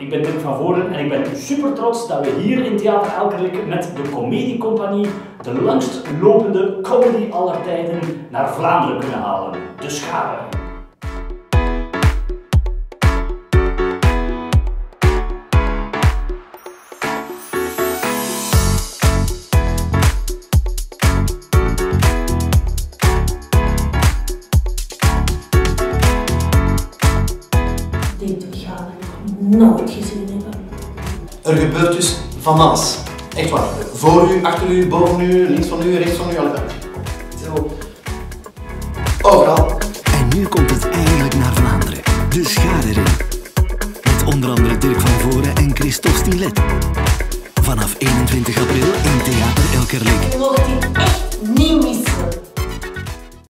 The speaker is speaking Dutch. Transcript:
ik ben Dirk van Voren en ik ben super trots dat we hier in Theater Elkerlijke met de Comediecompagnie de langst lopende comedy aller tijden naar Vlaanderen kunnen halen. De Schare. Die Schare nooit gezien hebben. Er gebeurt dus van alles. Echt waar. Voor u, achter u, boven u, links van u, rechts van u, alle kanten. Zo. Overal. En nu komt